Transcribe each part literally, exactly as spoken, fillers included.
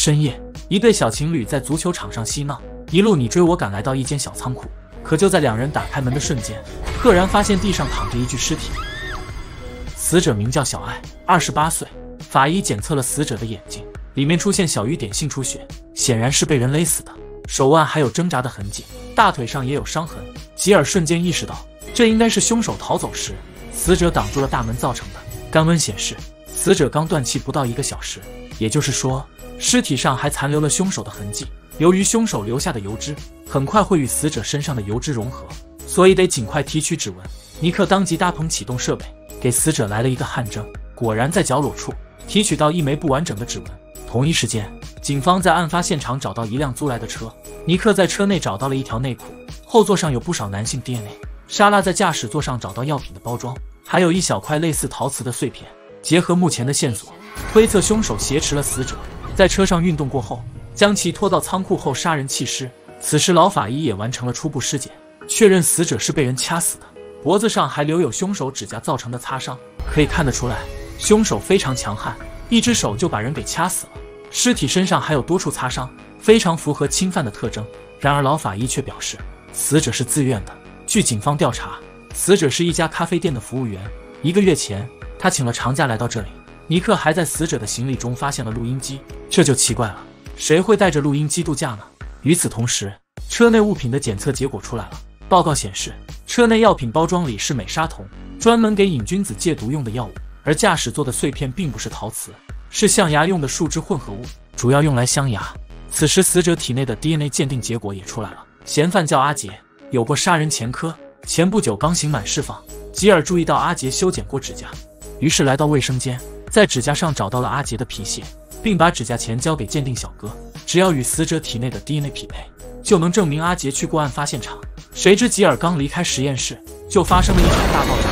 深夜，一对小情侣在足球场上嬉闹，一路你追我赶来到一间小仓库。可就在两人打开门的瞬间，赫然发现地上躺着一具尸体。死者名叫小爱，二十八岁。法医检测了死者的眼睛，里面出现小于点性出血，显然是被人勒死的。手腕还有挣扎的痕迹，大腿上也有伤痕。吉尔瞬间意识到，这应该是凶手逃走时死者挡住了大门造成的。肛温显示，死者刚断气不到一个小时，也就是说，尸体上还残留了凶手的痕迹。由于凶手留下的油脂很快会与死者身上的油脂融合，所以得尽快提取指纹。尼克当即搭棚启动设备，给死者来了一个汗蒸，果然在角落处提取到一枚不完整的指纹。同一时间，警方在案发现场找到一辆租来的车，尼克在车内找到了一条内裤，后座上有不少男性 D N A。 莎拉在驾驶座上找到药品的包装，还有一小块类似陶瓷的碎片。结合目前的线索，推测凶手挟持了死者，在车上运动过后将其拖到仓库后杀人弃尸。此时老法医也完成了初步尸检，确认死者是被人掐死的，脖子上还留有凶手指甲造成的擦伤，可以看得出来凶手非常强悍，一只手就把人给掐死了。尸体身上还有多处擦伤，非常符合侵犯的特征。然而老法医却表示死者是自愿的。据警方调查，死者是一家咖啡店的服务员，一个月前他请了长假来到这里。尼克还在死者的行李中发现了录音机，这就奇怪了，谁会带着录音机度假呢？与此同时，车内物品的检测结果出来了，报告显示车内药品包装里是美沙酮，专门给瘾君子戒毒用的药物，而驾驶座的碎片并不是陶瓷，是象牙用的树脂混合物，主要用来镶牙。此时死者体内的 D N A 鉴定结果也出来了，嫌犯叫阿杰，有过杀人前科，前不久刚刑满释放。吉尔注意到阿杰修剪过指甲，于是来到卫生间，在指甲上找到了阿杰的皮屑，并把指甲钳交给鉴定小哥，只要与死者体内的 D N A 匹配，就能证明阿杰去过案发现场。谁知吉尔刚离开实验室，就发生了一场大爆炸。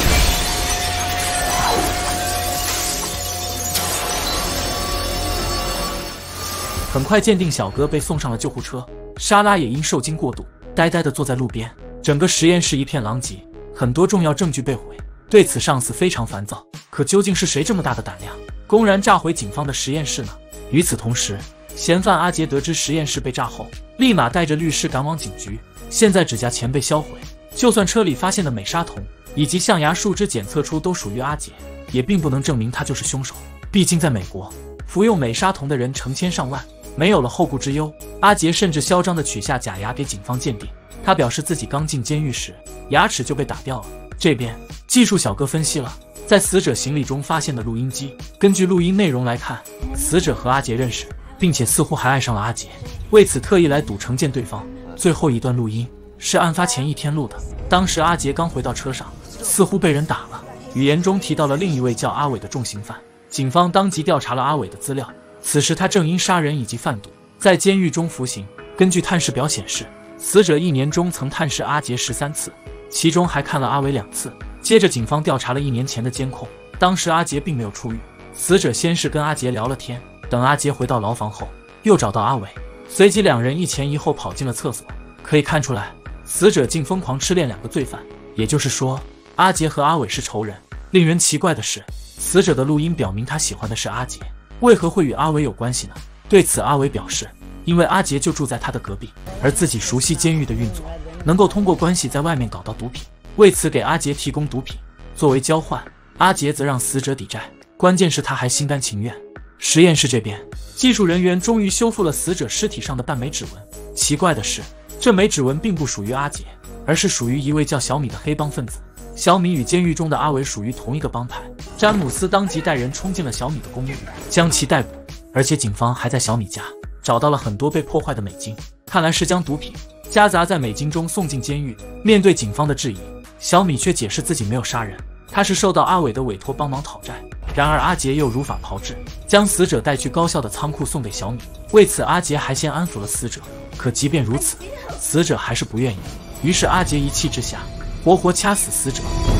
很快鉴定小哥被送上了救护车，莎拉也因受惊过度呆呆地坐在路边。整个实验室一片狼藉，很多重要证据被毁，对此上司非常烦躁。可究竟是谁这么大的胆量，公然炸毁警方的实验室呢？与此同时，嫌犯阿杰得知实验室被炸后，立马带着律师赶往警局。现在指甲钳被销毁，就算车里发现的美沙酮以及象牙树脂检测出都属于阿杰，也并不能证明他就是凶手。毕竟在美国，服用美沙酮的人成千上万，没有了后顾之忧。阿杰甚至嚣张地取下假牙给警方鉴定，他表示自己刚进监狱时牙齿就被打掉了。这边技术小哥分析了在死者行李中发现的录音机，根据录音内容来看，死者和阿杰认识，并且似乎还爱上了阿杰，为此特意来赌城见对方。最后一段录音是案发前一天录的，当时阿杰刚回到车上，似乎被人打了，语言中提到了另一位叫阿伟的重刑犯。警方当即调查了阿伟的资料，此时他正因杀人以及贩毒在监狱中服刑。根据探视表显示，死者一年中曾探视阿杰十三次，其中还看了阿伟两次。接着警方调查了一年前的监控，当时阿杰并没有出狱。死者先是跟阿杰聊了天，等阿杰回到牢房后，又找到阿伟，随即两人一前一后跑进了厕所。可以看出来，死者竟疯狂痴恋两个罪犯，也就是说，阿杰和阿伟是仇人。令人奇怪的是，死者的录音表明他喜欢的是阿杰，为何会与阿伟有关系呢？对此阿伟表示，因为阿杰就住在他的隔壁，而自己熟悉监狱的运作，能够通过关系在外面搞到毒品，为此给阿杰提供毒品。作为交换，阿杰则让死者抵债，关键是他还心甘情愿。实验室这边，技术人员终于修复了死者尸体上的半枚指纹。奇怪的是，这枚指纹并不属于阿杰，而是属于一位叫小米的黑帮分子。小米与监狱中的阿伟属于同一个帮派。詹姆斯当即带人冲进了小米的公寓，将其逮捕。而且警方还在小米家找到了很多被破坏的美金，看来是将毒品夹杂在美金中送进监狱。面对警方的质疑，小米却解释自己没有杀人，他是受到阿伟的委托帮忙讨债。然而阿杰又如法炮制，将死者带去高校的仓库送给小米。为此阿杰还先安抚了死者，可即便如此，死者还是不愿意。于是阿杰一气之下活活掐死死者。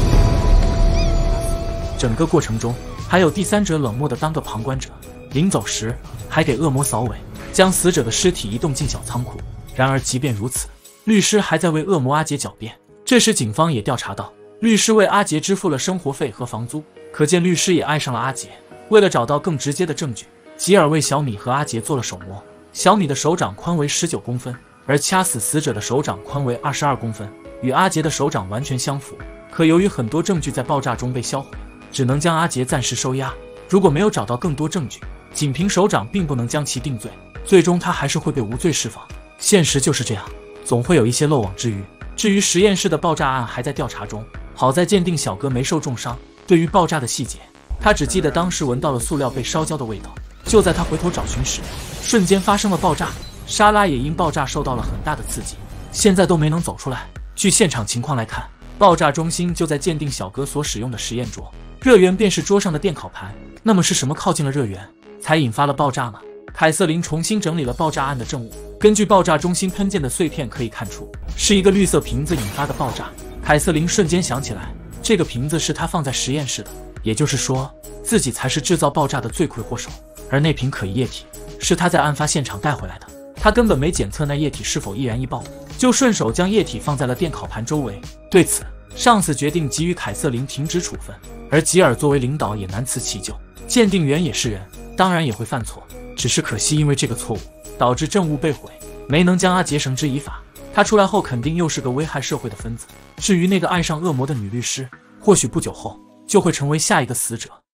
整个过程中还有第三者冷漠地当个旁观者，临走时还给恶魔扫尾，将死者的尸体移动进小仓库。然而即便如此，律师还在为恶魔阿杰狡辩。这时警方也调查到，律师为阿杰支付了生活费和房租，可见律师也爱上了阿杰。为了找到更直接的证据， 吉尔为小米和阿杰做了手模。小米的手掌宽为十九公分，而掐死死者的手掌宽为二十二公分，与阿杰的手掌完全相符。可由于很多证据在爆炸中被销毁，只能将阿杰暂时收押。如果没有找到更多证据，仅凭手掌并不能将其定罪，最终他还是会被无罪释放。现实就是这样，总会有一些漏网之鱼。至于实验室的爆炸案还在调查中，好在鉴定小哥没受重伤。对于爆炸的细节，他只记得当时闻到了塑料被烧焦的味道。就在他回头找寻时，瞬间发生了爆炸。莎拉也因爆炸受到了很大的刺激，现在都没能走出来。据现场情况来看，爆炸中心就在鉴定小哥所使用的实验桌，热源便是桌上的电烤盘。那么是什么靠近了热源，才引发了爆炸呢？凯瑟琳重新整理了爆炸案的证物，根据爆炸中心喷溅的碎片可以看出，是一个绿色瓶子引发的爆炸。凯瑟琳瞬间想起来，这个瓶子是她放在实验室的，也就是说，自己才是制造爆炸的罪魁祸首。而那瓶可疑液体是她在案发现场带回来的，她根本没检测那液体是否易燃易爆，就顺手将液体放在了电烤盘周围。对此，上司决定给予凯瑟琳停职处分，而吉尔作为领导也难辞其咎。鉴定员也是人，当然也会犯错，只是可惜因为这个错误导致证物被毁，没能将阿杰绳之以法。他出来后肯定又是个危害社会的分子。至于那个爱上恶魔的女律师，或许不久后就会成为下一个死者。